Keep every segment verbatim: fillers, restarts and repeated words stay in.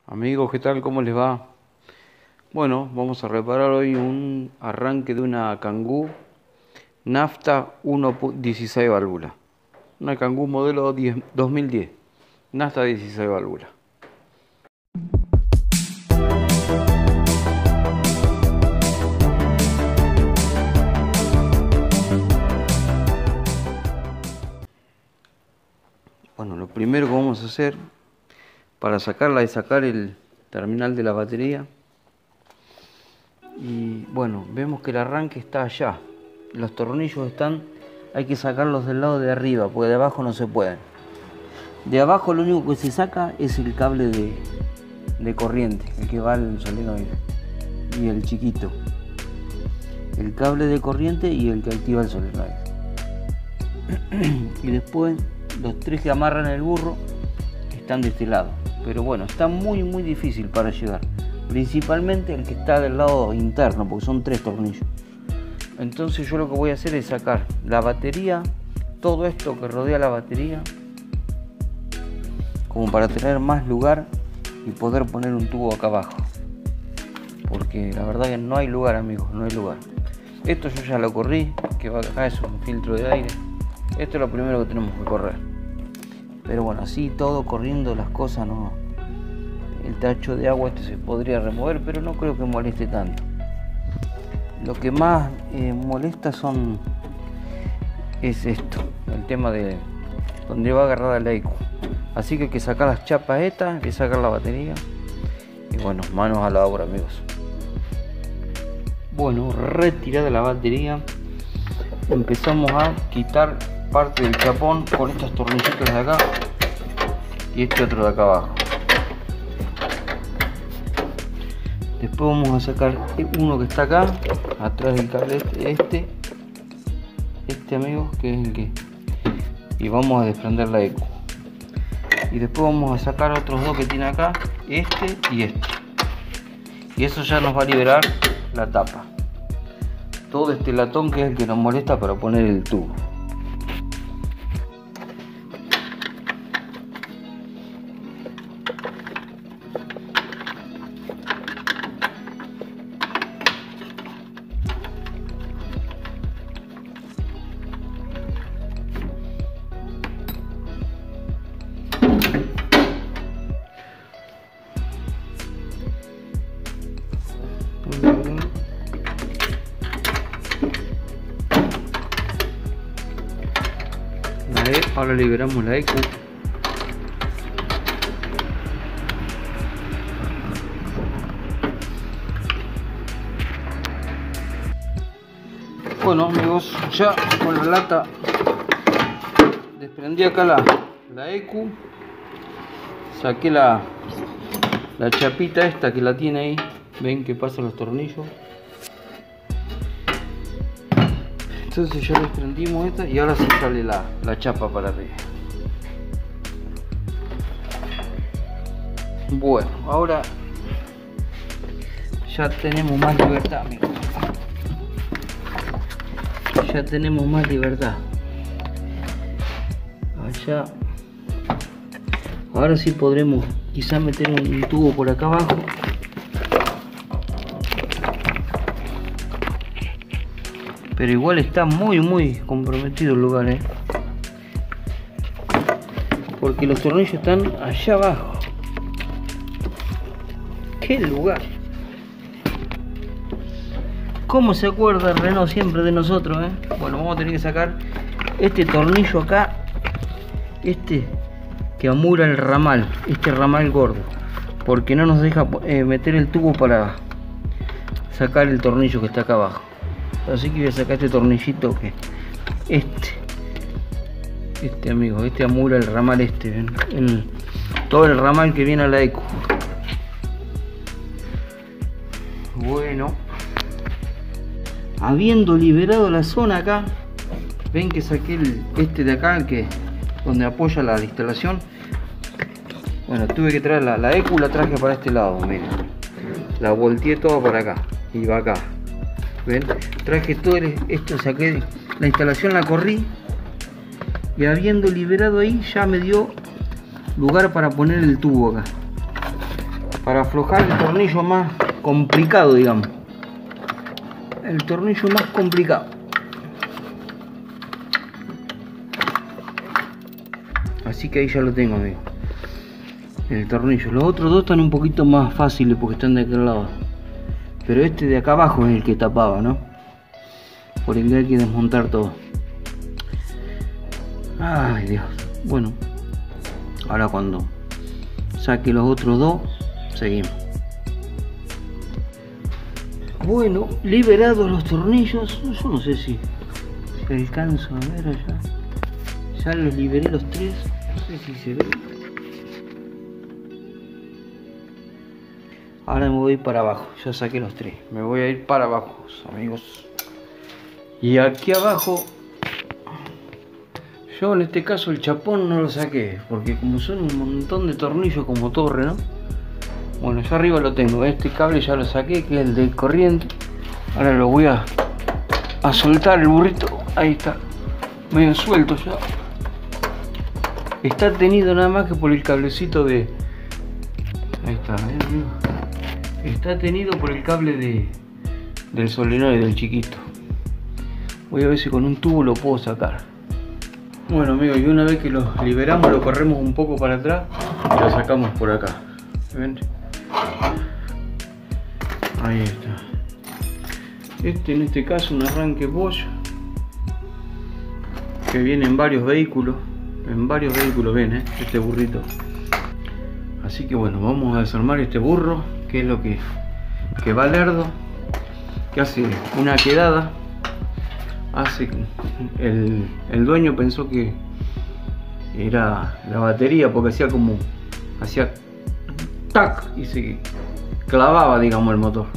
Amigos, ¿qué tal? ¿Cómo les va? Bueno, vamos a reparar hoy un arranque de una Kangoo Nafta uno punto dieciséis válvula. Una Kangoo modelo dos mil diez, Nafta dieciséis válvula. Bueno, lo primero que vamos a hacer para sacarla es sacar el terminal de la batería. Y bueno, vemos que el arranque está allá. Los tornillos están, hay que sacarlos del lado de arriba, porque de abajo no se pueden. De abajo lo único que se saca es el cable de, de corriente, el que va al solenoide, y el chiquito. El cable de corriente y el que activa el solenoide. Y después los tres que amarran el burro están de este lado. Pero bueno, está muy muy difícil para llegar. Principalmente el que está del lado interno, porque son tres tornillos. Entonces yo lo que voy a hacer es sacar la batería, todo esto que rodea la batería, como para tener más lugar y poder poner un tubo acá abajo. Porque la verdad que no hay lugar, amigos, no hay lugar. Esto yo ya lo corrí, que va acá, es un filtro de aire. Esto es lo primero que tenemos que correr. Pero bueno, así todo corriendo las cosas no... El tacho de agua este se podría remover, pero no creo que moleste tanto. Lo que más eh, molesta son... es esto, el tema de donde va agarrada la E Q. Así que hay que sacar las chapas estas, hay que sacar la batería. Y bueno, manos a la obra, amigos. Bueno, retirada la batería, empezamos a quitar parte del chapón con estos tornillitos de acá y este otro de acá abajo. Después vamos a sacar uno que está acá atrás del cable este, este, este amigo, que es el que, y vamos a desprender la E Q. Y después vamos a sacar otros dos que tiene acá, este y este. Y eso ya nos va a liberar la tapa. Todo este latón que es el que nos molesta para poner el tubo. Ahora liberamos la E Q. Bueno, amigos, ya con la lata desprendí acá la, la E Q. Saqué la, la chapita esta que la tiene ahí. Ven que pasan los tornillos. Entonces ya desprendimos esta y ahora sí sale la, la chapa para arriba. Bueno, ahora ya tenemos más libertad, amigos. Ya tenemos más libertad. Allá. Ahora sí podremos quizá meter un tubo por acá abajo. Pero igual está muy muy comprometido el lugar, ¿eh? Porque los tornillos están allá abajo. ¡Qué lugar! ¿Cómo se acuerda Renault siempre de nosotros, eh? Bueno, vamos a tener que sacar este tornillo acá. Este que amura el ramal. Este ramal gordo. Porque no nos deja eh, meter el tubo para sacar el tornillo que está acá abajo. Así que voy a sacar este tornillito que este este amigo, este amura el ramal este, ¿ven? El, todo el ramal que viene a la E Q. Bueno, habiendo liberado la zona acá, ven que saqué el, este de acá, el que donde apoya la instalación. Bueno, tuve que traer la, la E Q, la traje para este lado, miren, la volteé toda para acá y va acá. ¿Ven? Traje todo esto, saqué la instalación, la corrí y habiendo liberado ahí ya me dio lugar para poner el tubo acá. para aflojar el tornillo más complicado, digamos. El tornillo más complicado. Así que ahí ya lo tengo, amigo. El tornillo. Los otros dos están un poquito más fáciles porque están de aquel lado. Pero este de acá abajo es el que tapaba, ¿no? Por el que hay que desmontar todo. Ay, Dios. Bueno. Ahora cuando saque los otros dos, seguimos. Bueno, liberados los tornillos. Yo no sé si, si alcanzo a ver allá. Ya los liberé los tres. No sé si se ve. Ahora me voy a ir para abajo. Ya saqué los tres. Me voy a ir para abajo, amigos. Y aquí abajo, yo en este caso el chapón no lo saqué, porque como son un montón de tornillos como torre, ¿no? Bueno, yo arriba lo tengo. Este cable ya lo saqué, que es el de corriente. Ahora lo voy a, a soltar el burrito. Ahí está. Medio suelto ya. Está tenido nada más que por el cablecito de... Ahí está, ¿eh, amigo? Está tenido por el cable de del solenoide, del chiquito. Voy a ver si con un tubo lo puedo sacar. Bueno, amigos, y una vez que lo liberamos, lo corremos un poco para atrás y lo sacamos por acá. ¿Ven? Ahí está. Este, en este caso, un arranque Bosch que viene en varios vehículos. En varios vehículos, ven, ¿eh? Este burrito. Así que bueno, vamos a desarmar este burro, que es lo que, que va lerdo, que hace una quedada. Hace el, el dueño pensó que era la batería, porque hacía como hacía tac y se clavaba, digamos, el motor.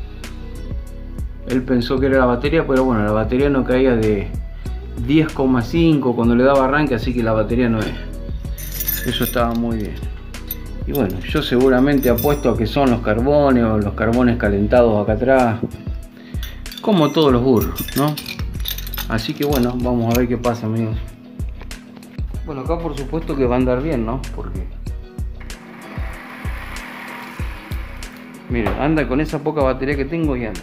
Él pensó que era la batería, pero bueno, la batería no caía de diez coma cinco cuando le daba arranque, así que la batería no es. Eso estaba muy bien. Y bueno, yo seguramente apuesto a que son los carbones o los carbones calentados acá atrás, como todos los burros, ¿no? Así que bueno, vamos a ver qué pasa, amigos. Bueno, acá por supuesto que va a andar bien, ¿no? Porque miren, anda con esa poca batería que tengo y anda.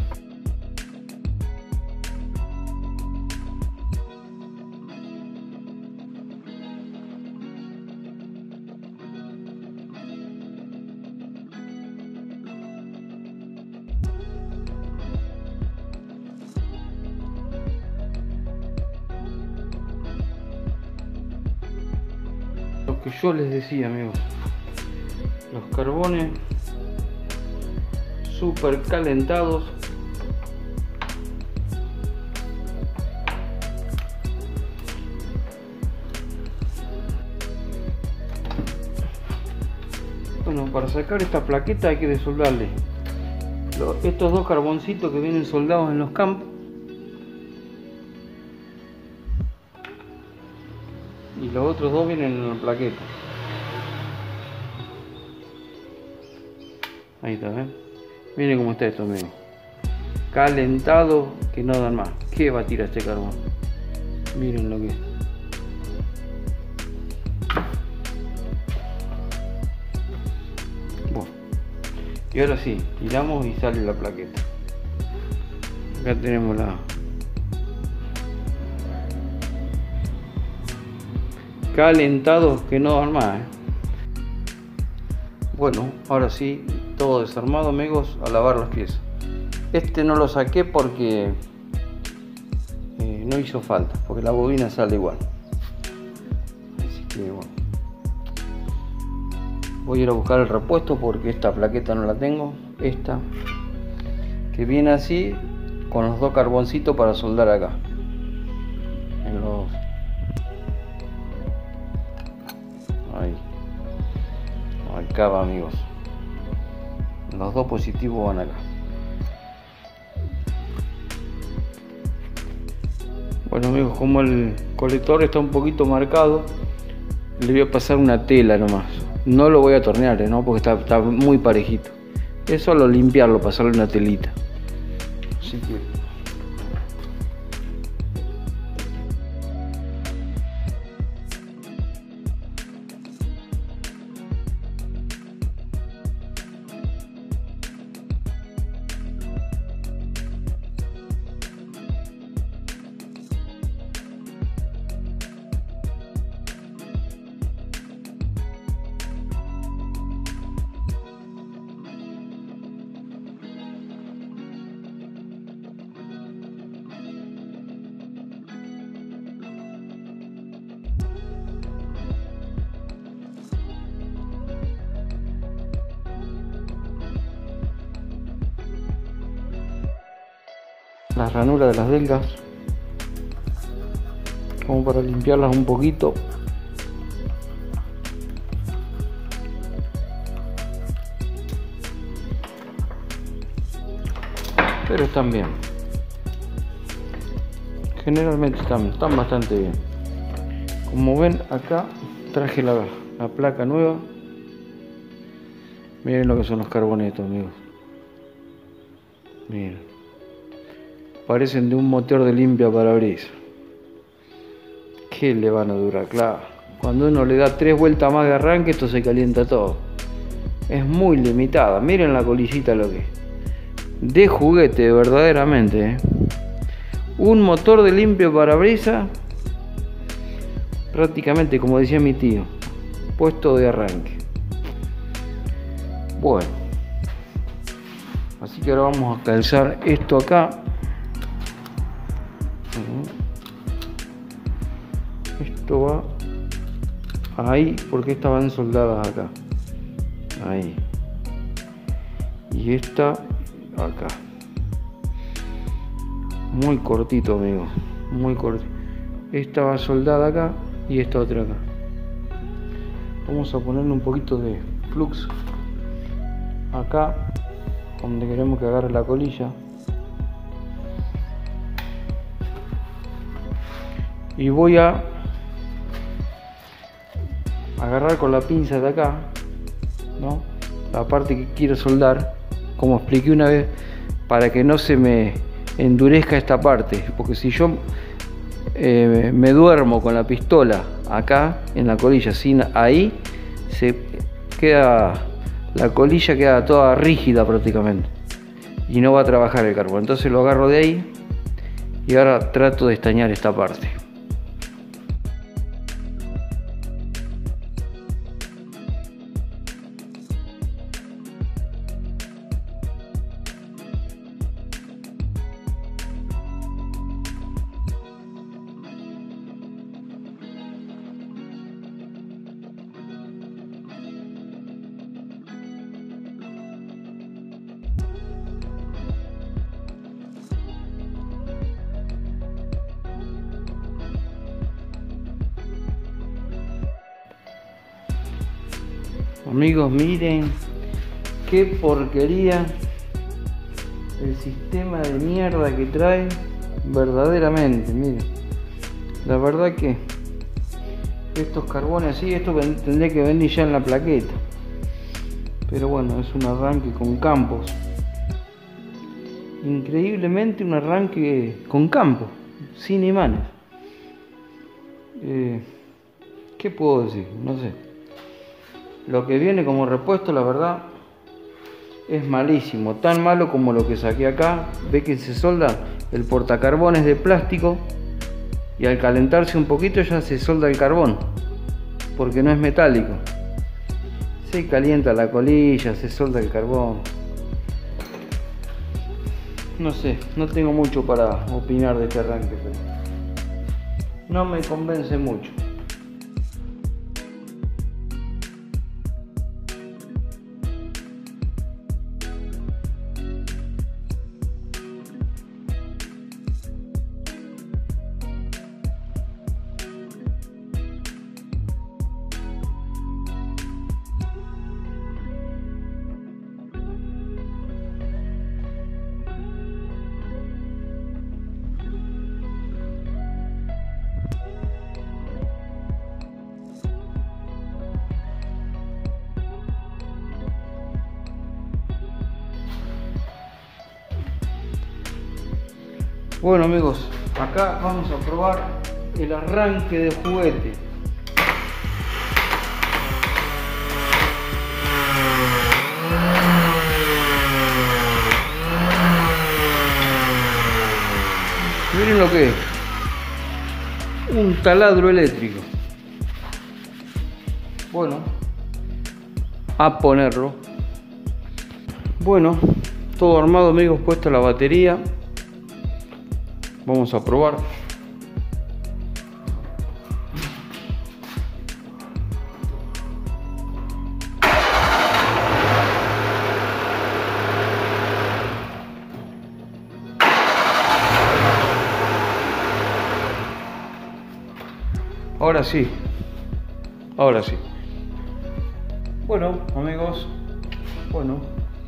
Lo que yo les decía, amigos, los carbones super calentados bueno, para sacar esta plaqueta hay que desoldarle estos dos carboncitos que vienen soldados en los campos y los otros dos vienen en la plaqueta. Ahí está, ¿ven? Miren cómo está esto, miren. Calentado que no dan más. ¿Qué va a tirar este carbón? Miren lo que es. Bueno. Y ahora sí, tiramos y sale la plaqueta. Acá tenemos la... calentados que no dan más, ¿eh? Bueno, ahora sí, todo desarmado, amigos, a lavar las piezas. Este no lo saqué porque eh, no hizo falta, porque la bobina sale igual. Así que bueno, voy a ir a buscar el repuesto porque esta plaqueta no la tengo. Esta que viene así con los dos carboncitos para soldar acá en los... ahí acá va, amigos. Los dos positivos van acá. Bueno, amigos, como el colector está un poquito marcado, le voy a pasar una tela nomás. No lo voy a tornear, ¿no? Porque está, está muy parejito. Es solo limpiarlo, pasarle una telita. Así que... las ranuras de las delgas, como para limpiarlas un poquito. Pero están bien, generalmente están, están bastante bien. Como ven, acá traje la, la placa nueva. Miren lo que son los carbonetos, amigos. Miren, parecen de un motor de limpia parabrisas. ¿Qué le van a durar? Claro, cuando uno le da tres vueltas más de arranque, esto se calienta todo. Es muy limitada. Miren la colillita lo que es. De juguete, verdaderamente, ¿eh? Un motor de limpio parabrisas, prácticamente como decía mi tío, puesto de arranque. Bueno, así que ahora vamos a calzar esto acá. Esto va ahí, porque estas van soldadas acá. Ahí. Y esta acá. Muy cortito, amigos, muy corto. Esta va soldada acá y esta otra acá. Vamos a ponerle un poquito de flux acá, donde queremos que agarre la colilla. Y voy a agarrar con la pinza de acá, ¿no?, la parte que quiero soldar, como expliqué una vez, para que no se me endurezca esta parte, porque si yo eh, me duermo con la pistola acá en la colilla, sin ahí, se queda, la colilla queda toda rígida prácticamente y no va a trabajar el carbón. Entonces lo agarro de ahí y ahora trato de estañar esta parte. Amigos, miren qué porquería el sistema de mierda que trae, verdaderamente. Miren, la verdad que estos carbones así, esto tendría que venir ya en la plaqueta, pero bueno, es un arranque con campos, increíblemente un arranque con campos, sin imanes. eh, ¿qué puedo decir? No sé. Lo que viene como repuesto, la verdad, es malísimo. Tan malo como lo que saqué acá. Ve que se solda el portacarbones de plástico y al calentarse un poquito ya se solda el carbón, porque no es metálico. Se calienta la colilla, se solda el carbón. No sé, no tengo mucho para opinar de este arranque, pero no me convence mucho. Bueno, amigos, acá vamos a probar el arranque de juguete. Miren lo que es un taladro eléctrico. Bueno, a ponerlo. Bueno, todo armado, amigos, puesta la batería. Vamos a probar. ahora sí. Ahora sí. Bueno, amigos. Bueno.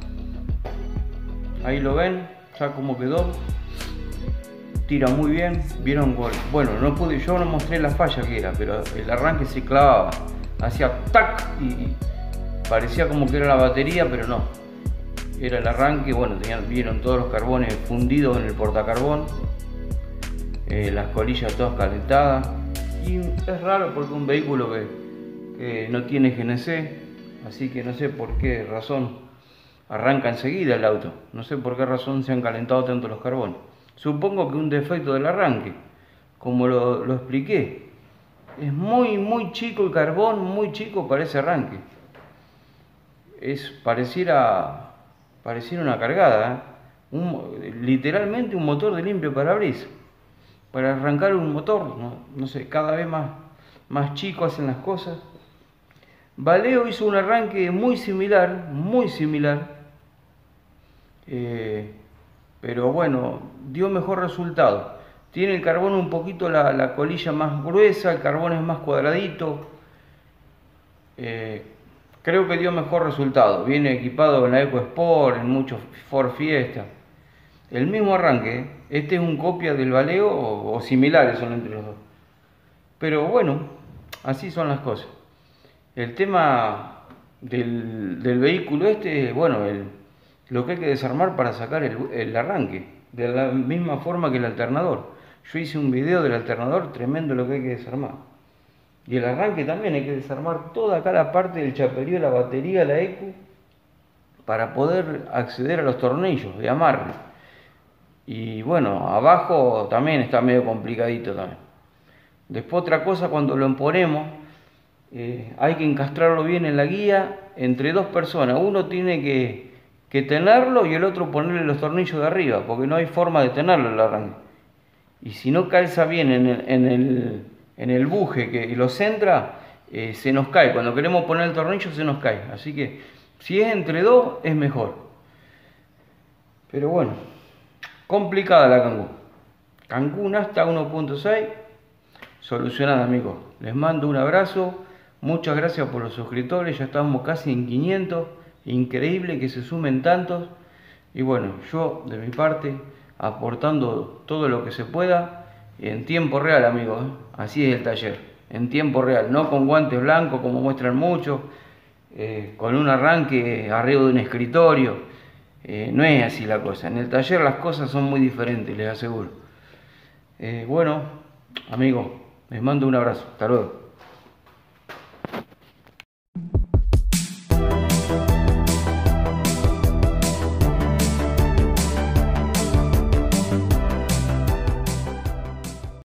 Ahí lo ven. Ya como quedó. Tira muy bien. Vieron gol. Bueno, no pude. Yo no mostré la falla que era. Pero el arranque se clavaba. Hacía tac. Y, y parecía como que era la batería. Pero no. Era el arranque. Bueno, tenían, vieron todos los carbones fundidos en el portacarbón. Eh, las colillas todas calentadas. Y es raro porque un vehículo que, que no tiene G N C, así que no sé por qué razón arranca enseguida el auto. No sé por qué razón se han calentado tanto los carbones. Supongo que un defecto del arranque, como lo, lo expliqué. Es muy muy chico el carbón, muy chico para ese arranque. Es pareciera, pareciera una cargada, ¿eh? un, literalmente un motor de limpio parabrisas. Para arrancar un motor, no, no sé, cada vez más, más chico hacen las cosas. Valeo hizo un arranque muy similar, muy similar, eh, pero bueno, dio mejor resultado. Tiene el carbón un poquito la, la colilla más gruesa, el carbón es más cuadradito. Eh, creo que dio mejor resultado. Viene equipado en la EcoSport, en muchos Ford Fiesta. El mismo arranque, este es un copia del Valeo o, o similares son entre los dos. Pero bueno, así son las cosas. El tema del, del vehículo este, bueno, el, lo que hay que desarmar para sacar el, el arranque, de la misma forma que el alternador. Yo hice un video del alternador, tremendo lo que hay que desarmar. Y el arranque también hay que desarmar toda cada parte del chaperío, la batería, la E Q U, para poder acceder a los tornillos de amarre. Y bueno, abajo también está medio complicadito también. Después otra cosa, cuando lo ponemos, eh, hay que encastrarlo bien en la guía entre dos personas. Uno tiene que, que tenerlo y el otro ponerle los tornillos de arriba, porque no hay forma de tenerlo el arranque. Y si no calza bien en el, en el, en el buje que lo centra, eh, se nos cae. Cuando queremos poner el tornillo se nos cae. Así que si es entre dos es mejor. Pero bueno, complicada la Kangoo. Kangoo Nasta uno punto seis, solucionada, amigos. Les mando un abrazo. Muchas gracias por los suscriptores. Ya estamos casi en quinientos. Increíble que se sumen tantos. Y bueno, yo de mi parte, aportando todo lo que se pueda en tiempo real, amigos. Así es el taller, en tiempo real. No con guantes blancos como muestran muchos. Eh, con un arranque arriba de un escritorio. Eh, no es así la cosa. En el taller las cosas son muy diferentes, les aseguro. Eh, bueno, amigos, les mando un abrazo. Hasta luego.